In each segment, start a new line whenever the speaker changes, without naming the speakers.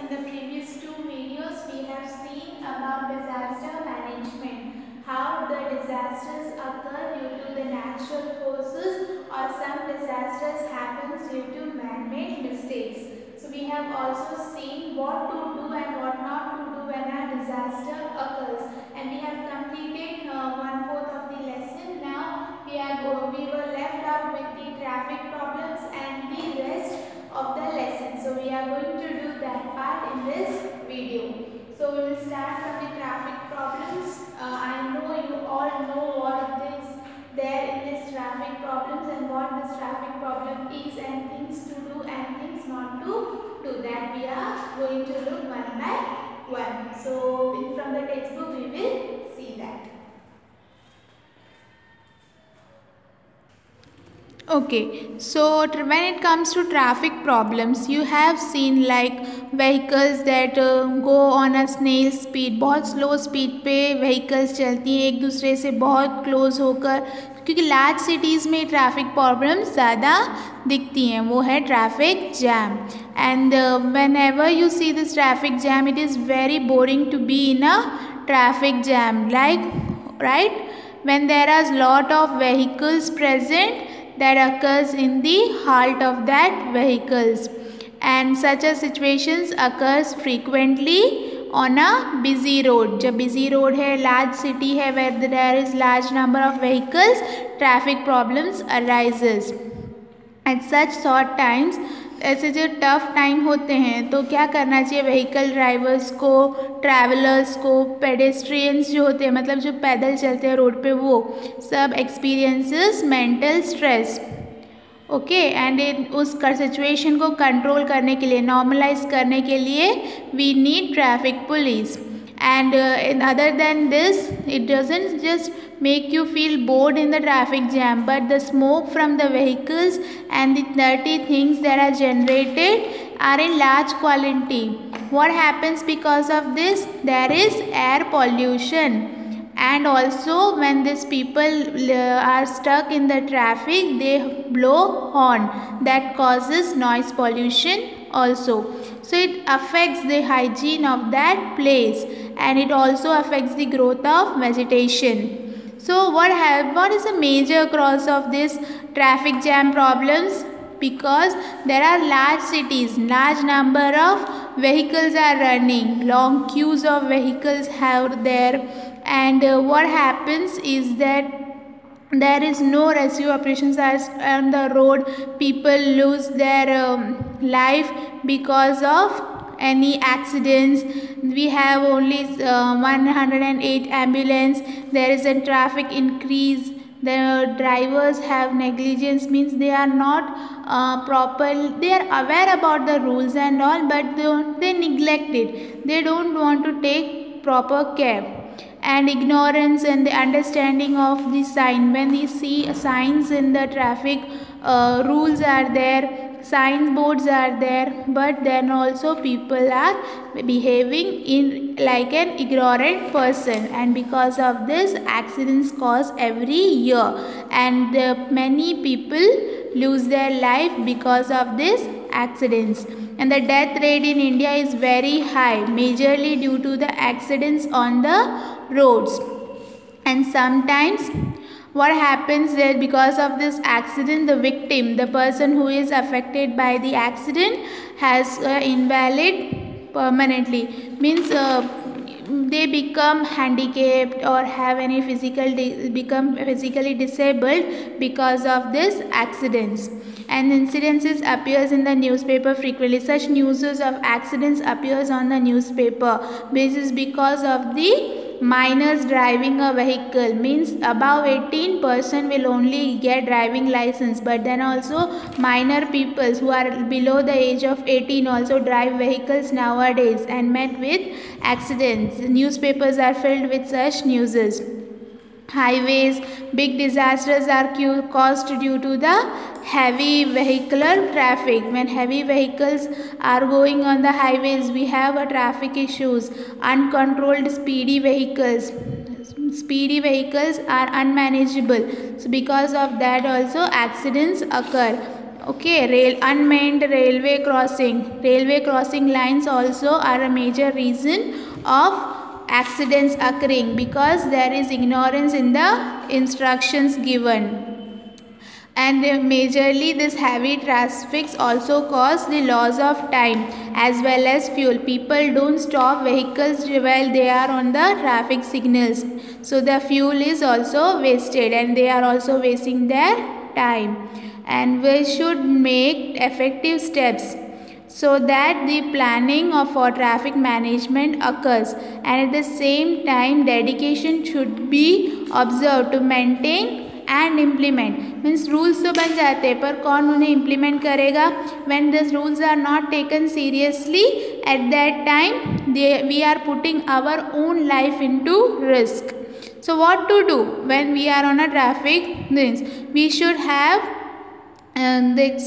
in the previous two videos we have seen about disaster management, how the disasters occur due to the natural forces or some disasters happens due to man-made mistakes. So we have also seen what to do and what not to do when a disaster occurs, and we have completed 1/4 of the lesson. Now we were left out with the traffic problems and the rest of the lesson. So we are going to do that part in this video. So we will start from the traffic problems. I know you all know what is there in this traffic problems and what this traffic problem is and things to do and things not to do. That we are going to look one by one. So from the textbook we will see that. Okay, so when it comes to traffic problems, you have seen like vehicles that go on a snail speed, बहुत slow speed पे vehicles चलती हैं एक दूसरे से बहुत close होकर, क्योंकि लार्ज सिटीज़ में ट्रैफिक प्रॉब्लम्स ज़्यादा दिखती हैं, वो है traffic jam. And whenever you see this traffic jam, it is very boring to be in a traffic jam, like right when there are lot of vehicles present that occurs in the halt of that vehicles, and such a situations occurs frequently on a busy road. जब busy road है, large city है where there is large number of vehicles, traffic problems arises. At such short times, ऐसे जो tough time होते हैं तो क्या करना चाहिए व्हीकल ड्राइवर्स को, ट्रैवलर्स को, पेडेस्ट्रियंस जो होते हैं मतलब जो पैदल चलते हैं रोड पे, वो सब experiences mental stress. Okay, and उस सिचुएशन को कंट्रोल करने के लिए, नॉर्मलाइज करने के लिए we need traffic police. And other than this, it doesn't just make you feel bored in the traffic jam, but the smoke from the vehicles and the dirty things that are generated are in large quantity. What happens because of this? There is air pollution, and also when these people are stuck in the traffic, they blow horn that causes noise pollution also. So it affects the hygiene of that place, and it also affects the growth of vegetation. So what is the major cause of this traffic jam problems? Because there are large cities, large number of vehicles are running, long queues of vehicles have there, and what happens is that there is no rescue operations as on the road. People lose their life because of any accidents. We have only 108 ambulance. There is a traffic increase. The drivers have negligence, means they are not proper, they are aware about the rules and all, but they neglect it. They don't want to take proper care. And ignorance and the understanding of the sign. When we see signs in the traffic, rules are there, sign boards are there, but then also people are behaving in like an ignorant person, and because of this accidents cause every year, and many people lose their life because of this accidents. And the death rate in India is very high, majorly due to the accidents on the roads. And sometimes what happens that because of this accident, the victim, the person who is affected by the accident, has invalid permanently, means they become handicapped or have any become physically disabled because of this accidents. And incidences appears in the newspaper frequently. Such news of accidents appears on the newspaper. This is because of the minors driving a vehicle, means above 18% will only get driving license, but then also minor peoples who are below the age of 18 also drive vehicles nowadays and met with accidents. Newspapers are filled with such newses. Highways, big disasters are caused due to the heavy vehicular traffic. When heavy vehicles are going on the highways, we have a traffic issues. Uncontrolled speedy vehicles are unmanageable, so because of that also accidents occur. Okay, unmanned railway crossing lines also are a major reason of accidents occurring because there is ignorance in the instructions given. And majorly this heavy traffic also cause the loss of time as well as fuel. People don't stop vehicles while they are on the traffic signals, so the fuel is also wasted and they are also wasting their time. And we should make effective steps so that the planning for traffic management occurs, and at the same time dedication should be observed to maintain and implement. Means rules तो बन जाते हैं पर कौन उन्हें implement करेगा. When this rules are not taken seriously at that time we are putting our own life into risk. So what to do when we are on a traffic. Means we should have this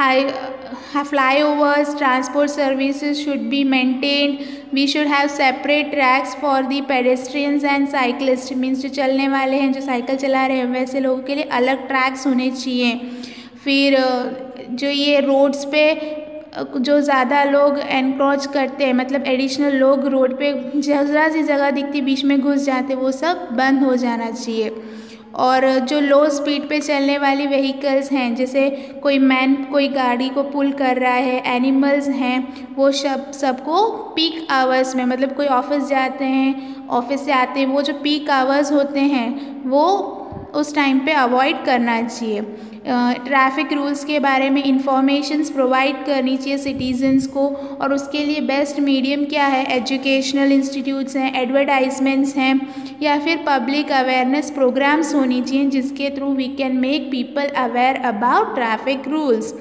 flyovers, transport services should be maintained. We should have separate tracks for the pedestrians and cyclists. Means जो चलने वाले हैं, जो cycle चला रहे हैं, वैसे लोगों के लिए अलग ट्रैक्स होने चाहिए. फिर जो ये रोड्स पे जो ज़्यादा लोग एनक्रोच करते हैं, मतलब एडिशनल लोग रोड पे जरा सी जगह दिखती बीच में घुस जाते, वो सब बंद हो जाना चाहिए. और जो लो स्पीड पे चलने वाली व्हीकल्स हैं, जैसे कोई गाड़ी को पुल कर रहा है, एनिमल्स हैं, वो सबको पीक आवर्स में, मतलब कोई ऑफिस जाते हैं, ऑफिस से आते हैं, वो जो पीक आवर्स होते हैं वो उस टाइम पे अवॉइड करना चाहिए. ट्रैफिक रूल्स के बारे में इंफॉर्मेशंस प्रोवाइड करनी चाहिए सिटीजन्स को, और उसके लिए बेस्ट मीडियम क्या है, एजुकेशनल इंस्टीट्यूट्स हैं, एडवर्टाइजमेंट्स हैं, या फिर पब्लिक अवेयरनेस प्रोग्राम्स होनी चाहिए जिसके through we can make people aware about traffic rules.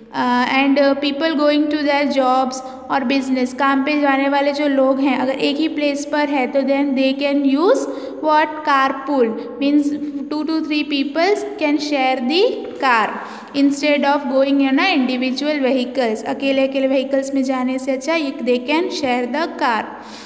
And people going to their jobs और बिजनेस, काम पे जाने वाले जो लोग हैं अगर एक ही प्लेस पर है तो then they can use what, carpool. Means 2 to 3 people can share the car instead of going in a individual vehicles. अकेले व्हीकल्स में जाने से अच्छा they can share the car.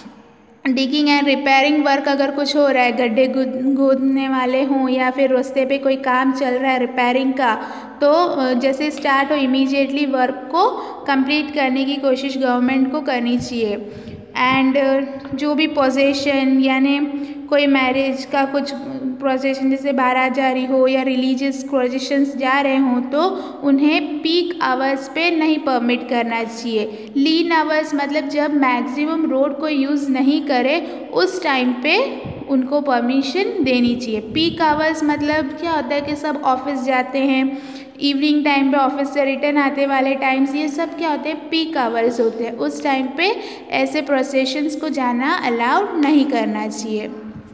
Digging and repairing work अगर कुछ हो रहा है, गड्ढे खोदने वाले हों या फिर रास्ते पे कोई काम चल रहा है रिपेयरिंग का, तो जैसे स्टार्ट हो इमीडिएटली वर्क को कंप्लीट करने की कोशिश गवर्नमेंट को करनी चाहिए. एंड जो भी पोजेशन यानी कोई मैरिज का कुछ प्रोसेशन जैसे बारात जा रही हो या रिलीजियस प्रोसेशंस जा रहे हों तो उन्हें पीक आवर्स पे नहीं परमिट करना चाहिए. लीन आवर्स मतलब जब मैक्सिमम रोड को यूज़ नहीं करे उस टाइम पे उनको परमिशन देनी चाहिए. पीक आवर्स मतलब क्या होता है कि सब ऑफिस जाते हैं, इवनिंग टाइम पे ऑफिस से रिटर्न आते वाले टाइम्स, ये सब क्या होते हैं, पीक आवर्स होते हैं. उस टाइम पे ऐसे प्रोसेशंस को जाना अलाउड नहीं करना चाहिए.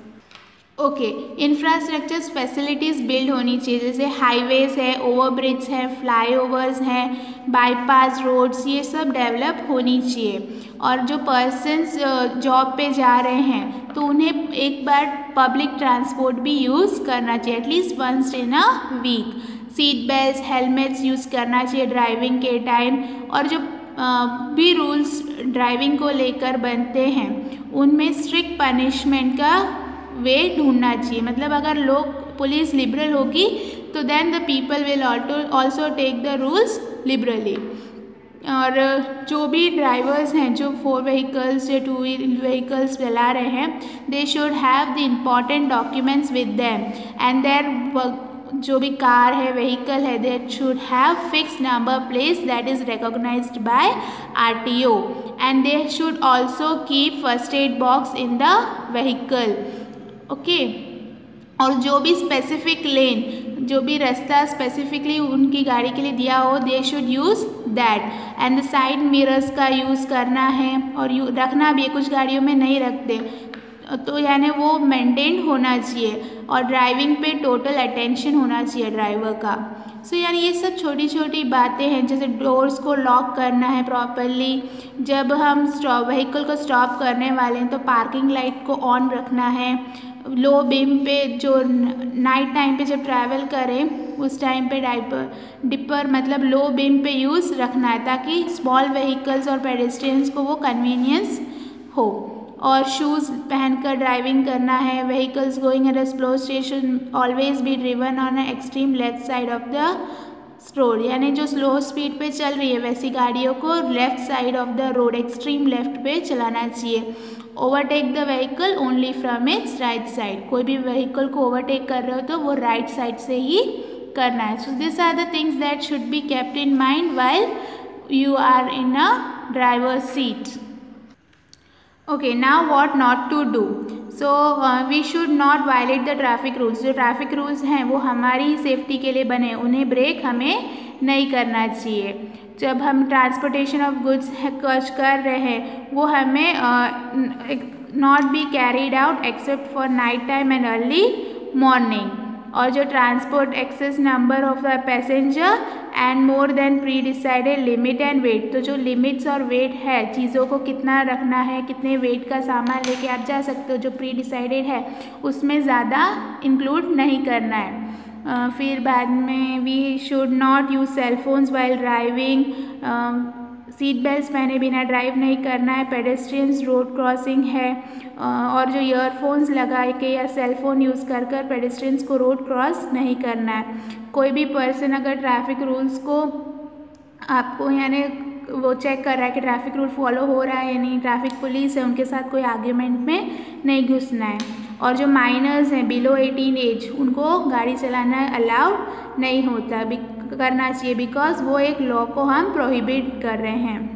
ओके, इंफ्रास्ट्रक्चर्स फैसिलिटीज़ बिल्ड होनी चाहिए, जैसे हाईवेज है, ओवरब्रिज है, फ्लाईओवर्स हैं, बाईपास रोड्स, ये सब डेवलप होनी चाहिए. और जो पर्सन्स जॉब पे जा रहे हैं तो उन्हें एक बार पब्लिक ट्रांसपोर्ट भी यूज़ करना चाहिए, at least once in a week. Seat belt, helmets use करना चाहिए ड्राइविंग के टाइम. और जो भी रूल्स ड्राइविंग को लेकर बनते हैं उनमें स्ट्रिक्ट पनिशमेंट का वे ढूंढना चाहिए. मतलब अगर पुलिस लिबरल होगी तो then the people will also take the rules liberally. और जो भी ड्राइवर्स हैं जो 4 व्हीकल्स या 2 व्हीकल्स चला रहे हैं, they should have the important documents with them, and there जो भी कार है, व्हीकल है, that should have fix number plate that is recognised by RTO, and they should also keep first aid box in the vehicle. Okay. और जो भी specific लेन, जो भी रास्ता स्पेसिफिकली उनकी गाड़ी के लिए दिया हो, they should use that. And the side mirrors का यूज़ करना है और रखना भी है, कुछ गाड़ियों में नहीं रखते, तो यानी वो मेंटेन होना चाहिए. और ड्राइविंग पे टोटल अटेंशन होना चाहिए ड्राइवर का. सो यानी ये सब छोटी छोटी बातें हैं, जैसे डोर्स को लॉक करना है प्रॉपरली, जब हम व्हीकल को स्टॉप करने वाले हैं तो पार्किंग लाइट को ऑन रखना है. लो बीम पे जो नाइट टाइम पे जब ट्रैवल करें उस टाइम पे डिपर मतलब लो बीम पे यूज़ रखना है ताकि स्मॉल व्हीकल्स और पेडेस्ट्रियंस को वो कन्वीनियंस हो. और शूज़ पहनकर ड्राइविंग करना है. Vehicles going at a slow station always be driven on a extreme left side of the road, यानी जो स्लो स्पीड पे चल रही है वैसी गाड़ियों को left side of the road, extreme left पे चलाना चाहिए। Overtake the vehicle only from its right side, कोई भी व्हीकल को ओवरटेक कर रहे हो तो वो राइट साइड से ही करना है। So this are the things that should be kept in mind while you are in a driver's seat. Okay, now what not to do? So we should not violate the traffic rules. जो traffic rules हैं वो हमारी ही safety के लिए बने, उन्हें break हमें नहीं करना चाहिए। जब हम ट्रांसपोर्टेशन ऑफ गुड्स कर रहे हैं वो हमें not be carried out except for night time and early morning. और जो transport excess number of the passenger and more then pre decided limit and weight, तो जो लिमिट्स और वेट है, चीज़ों को कितना रखना है, कितने वेट का सामान लेके आप जा सकते हो, जो प्री डिसाइडेड है उसमें ज़्यादा इंक्लूड नहीं करना है। फिर बाद में we should not use cellphones while driving, seat belt पहने बिना ड्राइव नहीं करना है। पेडेस्ट्रियंस रोड क्रॉसिंग है और जो ईयरफोन्स लगा के या सेलफोन यूज़ कर पेडेस्ट्रियंस को रोड क्रॉस नहीं करना है। कोई भी पर्सन अगर ट्रैफिक रूल्स को आपको यानी वो चेक कर रहा है कि ट्रैफिक रूल फॉलो हो रहा है या नहीं, ट्रैफिक पुलिस है, उनके साथ कोई आर्ग्यूमेंट में नहीं घुसना है। और जो माइनर्स हैं बिलो 18 एज, उनको गाड़ी चलाना अलाउड नहीं होता करना चाहिए, बिकॉज वो एक लॉ को हम प्रोहिबिट कर रहे हैं।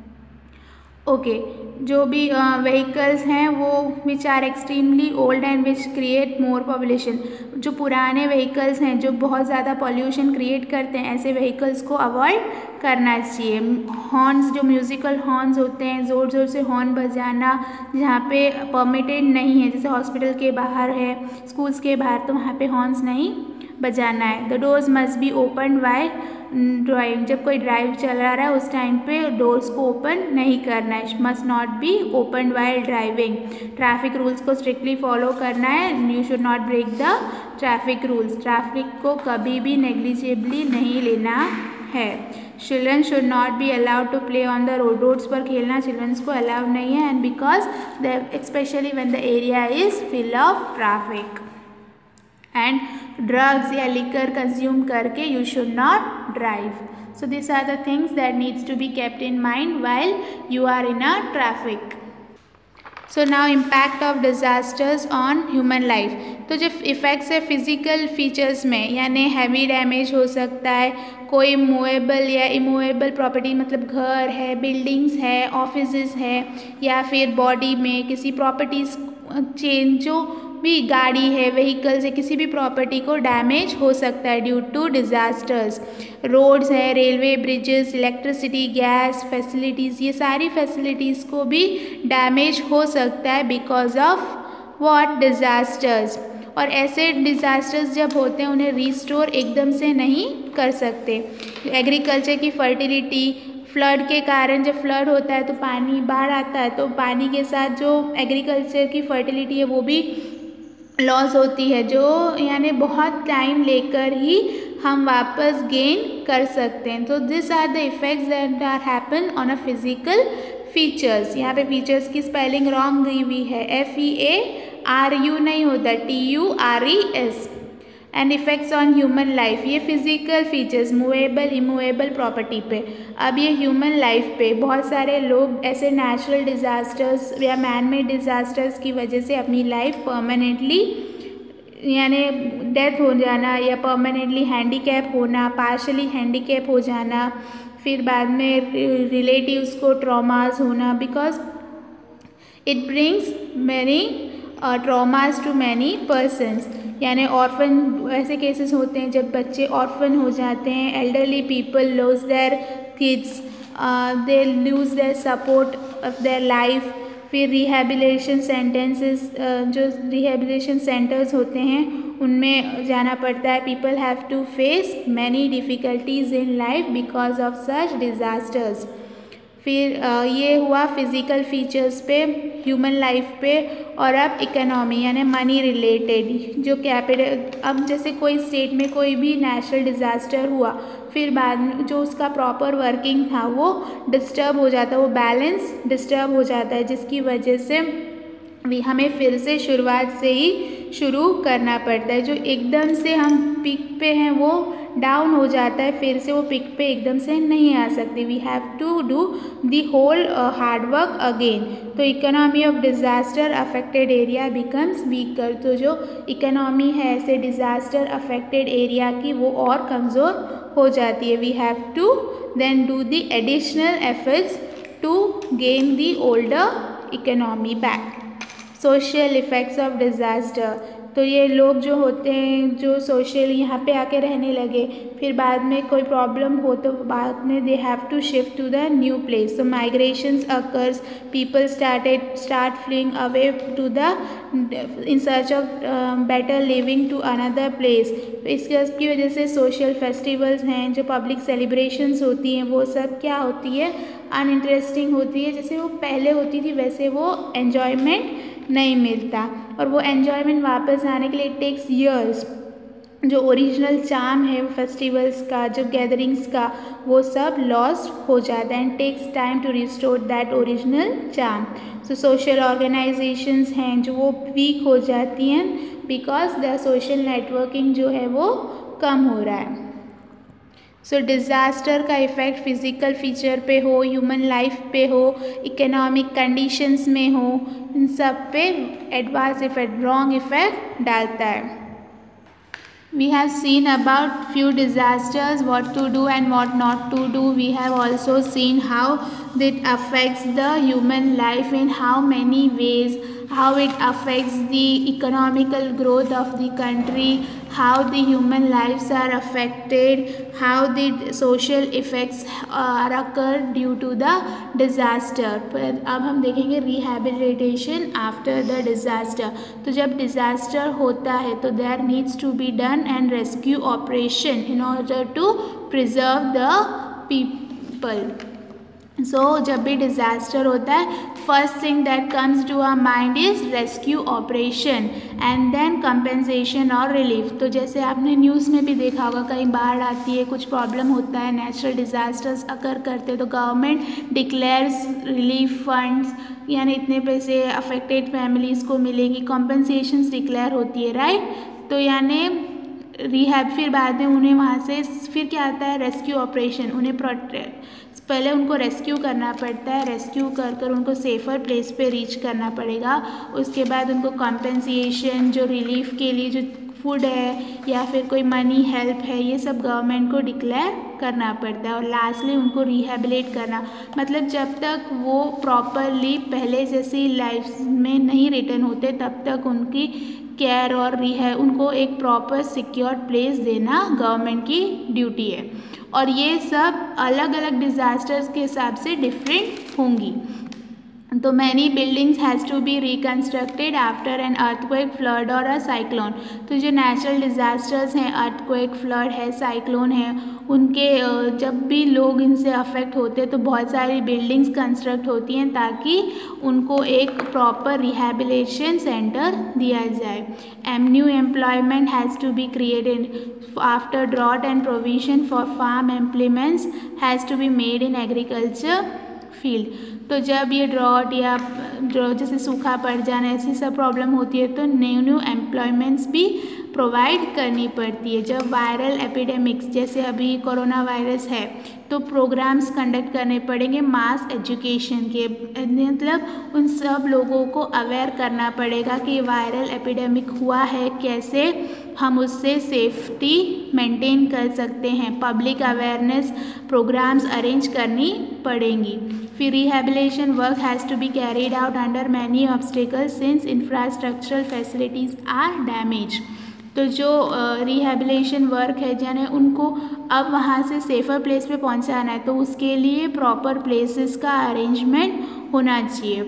ओके, जो भी व्हीकल्स हैं वो which are extremely old and which create more population, जो पुराने व्हीकल्स हैं जो बहुत ज़्यादा पॉल्यूशन क्रिएट करते हैं, ऐसे व्हीकल्स को अवॉइड करना चाहिए। हॉर्न्स, जो म्यूज़िकल हॉर्न्स होते हैं, ज़ोर ज़ोर से हॉर्न बजाना जहाँ पे परमिटेड नहीं है, जैसे हॉस्पिटल के बाहर है, स्कूल्स के बाहर, तो वहाँ पे हॉर्न्स नहीं बजाना है। The doors must be open while drive, जब कोई ड्राइव चला रहा है उस टाइम पे डोर्स को ओपन नहीं करना है। Must not be open while driving. Traffic rules को स्ट्रिक्टली फॉलो करना है। You should not break the traffic rules. Traffic को कभी भी नेग्लिजिबली नहीं लेना है। Children should not be allowed to play on the road. Roads पर खेलना चिल्ड्रंस को अलाउड नहीं है, and because the specially when the area is fill of traffic. And drugs या लिकर कंज्यूम करके you should not drive. So these are the things that needs to be kept in mind while you are in a traffic. So now impact of disasters on human life. तो जो effects है physical features में, यानी heavy damage हो सकता है, कोई movable या इमूवेबल प्रॉपर्टी मतलब घर है, बिल्डिंग्स है, ऑफिसेस है, या फिर बॉडी में किसी प्रॉपर्टीज़ चेंज, जो भी गाड़ी है, व्हीकल्स है, किसी भी प्रॉपर्टी को डैमेज हो सकता है ड्यू टू डिज़ास्टर्स. रोड्स है, railway, bridges, electricity, gas facilities, ये सारी फैसिलिटीज़ को भी डैमेज हो सकता है बिकॉज ऑफ व्हाट, डिज़ास्टर्स. और ऐसे डिज़ास्टर्स जब होते हैं उन्हें रिस्टोर एकदम से नहीं कर सकते. एग्रीकल्चर की फर्टिलिटी, फ्लड के कारण जब फ्लड होता है तो पानी बाढ़ आता है, तो पानी के साथ जो एग्रीकल्चर की फर्टिलिटी है वो भी लॉस होती है, जो यानी बहुत टाइम लेकर ही हम वापस गेन कर सकते हैं. तो this are the effects that are happen on a physical features. यहाँ पे फीचर्स की स्पेलिंग रॉन्ग दी हुई है, FEARU नहीं होता, TURES. And effects on human life, ये physical features movable immovable property पे. अब ये ह्यूमन लाइफ पे बहुत सारे लोग ऐसे नेचुरल डिज़ास्टर्स या मैन मेड डिज़ास्टर्स की वजह से अपनी लाइफ परमानेंटली यानी डेथ हो जाना, या परमानेंटली हैंडीकैप होना, पार्शली हैंडीकैप हो जाना, फिर बाद में रिलेटिव्स को ट्रॉमास होना, because it brings many traumas to many persons. यानी ऑर्फन ऐसे केसेस होते हैं जब बच्चे ऑर्फन हो जाते हैं, elderly people lose their kids, they lose their support of their life. फिर रिहेबिलिटेशन सेंटेंसेस, जो रिहेबिलिटेशन सेंटर्स होते हैं उनमें जाना पड़ता है. People have to face many difficulties in life because of such disasters. फिर ये हुआ फिज़िकल फीचर्स पे, ह्यूमन लाइफ पे. और अब इकोनॉमी यानी मनी रिलेटेड, जो कैपिटल, अब जैसे कोई स्टेट में कोई भी नेचुरल डिज़ास्टर हुआ, फिर बाद में जो उसका प्रॉपर वर्किंग था वो डिस्टर्ब हो जाता है, वो बैलेंस डिस्टर्ब हो जाता है, जिसकी वजह से भी हमें फिर से शुरुआत से ही शुरू करना पड़ता है. जो एकदम से हम पीक पे हैं वो डाउन हो जाता है, फिर से वो पिक पे एकदम से नहीं आ सकती. We have to do the whole hard work again. तो economy of disaster affected area becomes weaker. तो जो इकोनॉमी है ऐसे डिज़ास्टर अफेक्टेड एरिया की वो और कमज़ोर हो जाती है. We have to then do the additional efforts to gain the older economy back. Social effects of disaster. तो ये लोग जो होते हैं जो सोशल यहाँ पे आके रहने लगे, फिर बाद में कोई प्रॉब्लम हो तो बाद में they have to shift to the new place. So migrations occurs, people start fleeing away to the in search of better living to another place. इसकी वजह से सोशल फेस्टिवल्स हैं, जो पब्लिक सेलिब्रेशंस होती हैं, वो सब क्या होती है, अनइंटरेस्टिंग होती है. जैसे वो पहले होती थी वैसे वो एन्जॉयमेंट नहीं मिलता, और वो एन्जॉयमेंट वापस आने के लिए इट टेक्स ईयर्स. जो ओरिजिनल चार्म है फेस्टिवल्स का, जो गैदरिंग्स का, वो सब लॉस्ट हो जाता है and takes time to restore that original charm. So social organisations हैं जो वो वीक हो जाती हैं बिकॉज द सोशल नेटवर्किंग जो है वो कम हो रहा है. सो डिज़ास्टर का इफ़ेक्ट फिज़िकल फीचर पे हो, ह्यूमन लाइफ पे हो, इकोनॉमिक कंडीशंस में हो, इन सब पे एडवर्स इफेक्ट, रॉन्ग इफेक्ट डालता है. We have seen about few disasters, what to do and what not to do. We have also seen how it affects the human life in how many ways, how it affects the economical growth of the country, how the human lives are affected, how the social effects are occurred due to the disaster. पर अब हम देखेंगे rehabilitation after the disaster. तो जब disaster होता है तो there needs to be done and rescue operation in order to preserve the people. So जब भी डिज़ास्टर होता है first thing that comes to our mind is rescue operation and then compensation और रिलीफ. तो जैसे आपने न्यूज़ में भी देखा होगा, कहीं बाढ़ आती है, कुछ प्रॉब्लम होता है, नेचुरल डिज़ास्टर्स अकर करते हैं तो गवर्नमेंट डिक्लेयर्स रिलीफ फंड्स, यानी इतने पैसे अफेक्टेड फैमिलीज़ को मिलेंगी, कॉम्पनसेशंस डिक्लेयर होती है, राइट. तो यानी रिहैब, फिर बाद में उन्हें वहाँ से फिर क्या आता है, रेस्क्यू ऑपरेशन. उन्हें पहले उनको रेस्क्यू करना पड़ता है, रेस्क्यू कर उनको सेफ़र प्लेस पे रीच करना पड़ेगा. उसके बाद उनको कॉम्पेंसेशन, जो रिलीफ के लिए जो फूड है या फिर कोई मनी हेल्प है, ये सब गवर्नमेंट को डिक्लेयर करना पड़ता है. और लास्टली उनको रिहेबिलिट करना, मतलब जब तक वो प्रॉपरली पहले जैसी लाइफ में नहीं रिटर्न होते तब तक उनकी केयर और उनको एक प्रॉपर सिक्योर प्लेस देना गवर्नमेंट की ड्यूटी है. और ये सब अलग अलग डिज़ास्टर्स के हिसाब से डिफरेंट होंगी. तो many buildings has to be reconstructed after an earthquake, flood और अ साइक्लोन. तो जो नेचुरल डिज़ास्टर्स हैं, अर्थक्वेक, फ्लड है, साइक्लोन है, उनके जब भी लोग इनसे अफेक्ट होते हैं तो बहुत सारी बिल्डिंग्स कंस्ट्रक्ट होती हैं ताकि उनको एक प्रॉपर रिहेबिलिटेशन सेंटर दिया जाए. New employment has to be created after drought and provision for farm employments has to be made in agriculture field. तो जब ये ड्रॉट या जैसे सूखा पड़ जाना ऐसी सब प्रॉब्लम होती है तो न्यू एम्प्लॉयमेंट्स भी प्रोवाइड करनी पड़ती है. जब वायरल एपिडेमिक्स जैसे अभी कोरोना वायरस है तो प्रोग्राम्स कंडक्ट करने पड़ेंगे मास एजुकेशन के, मतलब उन सब लोगों को अवेयर करना पड़ेगा कि वायरल एपिडेमिक हुआ है, कैसे हम उससे सेफ्टी मेंटेन कर सकते हैं. पब्लिक अवेयरनेस प्रोग्राम्स अरेंज करनी पड़ेंगी. फिर rehabilitation work has to be carried out under many obstacles since infrastructural facilities are damage. तो जो रिहेबिलिटेशन वर्क है यानी उनको अब वहाँ से सेफ़र प्लेस पे पहुँचाना है तो उसके लिए प्रॉपर प्लेसेस का अरेंजमेंट होना चाहिए.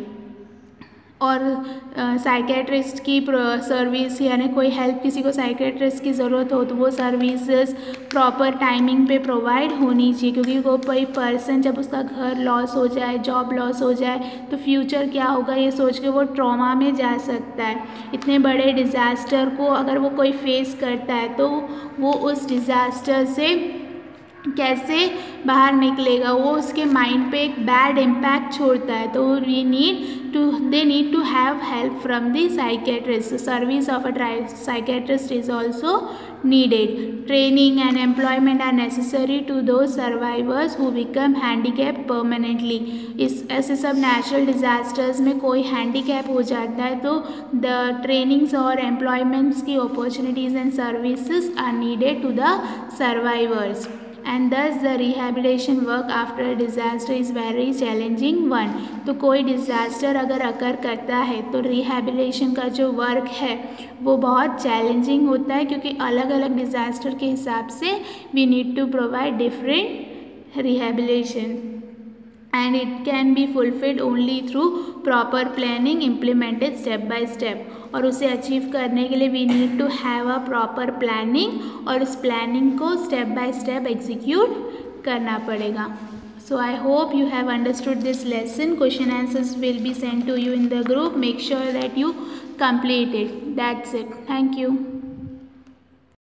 और साइकेट्रिस्ट की सर्विस, यानी कोई हेल्प, किसी को साइकेट्रिस्ट की ज़रूरत हो तो वो सर्विसेज प्रॉपर टाइमिंग पे प्रोवाइड होनी चाहिए. क्योंकि कोई पर्सन जब उसका घर लॉस हो जाए, जॉब लॉस हो जाए तो फ्यूचर क्या होगा ये सोच के वो ट्रॉमा में जा सकता है. इतने बड़े डिज़ास्टर को अगर वो कोई फेस करता है तो वो उस डिज़ास्टर से कैसे बाहर निकलेगा, वो उसके माइंड पे एक बैड इम्पैक्ट छोड़ता है। तो they need to have help from the psychiatrist. Service of a psychiatrist is also needed. Training and employment are necessary to those survivors who become handicapped permanently. ऐसे सब नेचुरल डिज़ास्टर्स में कोई handicap हो जाता है तो द ट्रेनिंग्स और employments की opportunities and services are needed to the survivors, and thus the rehabilitation work after a disaster is very challenging one. तो कोई डिज़ास्टर अगर अकर करता है तो रिहेबिलिटेशन का जो वर्क है वो बहुत चैलेंजिंग होता है, क्योंकि अलग अलग डिज़ास्टर के हिसाब से we need to provide different rehabilitation, and it can be fulfilled only through proper planning implemented step by step. और उसे अचीव करने के लिए we need to have a proper planning, और इस प्लानिंग को स्टेप बाय स्टेप एग्जीक्यूट करना पड़ेगा. So I hope you have understood this lesson. Question answers will be sent to you in the group. Make sure that you complete it. That's it. Thank you.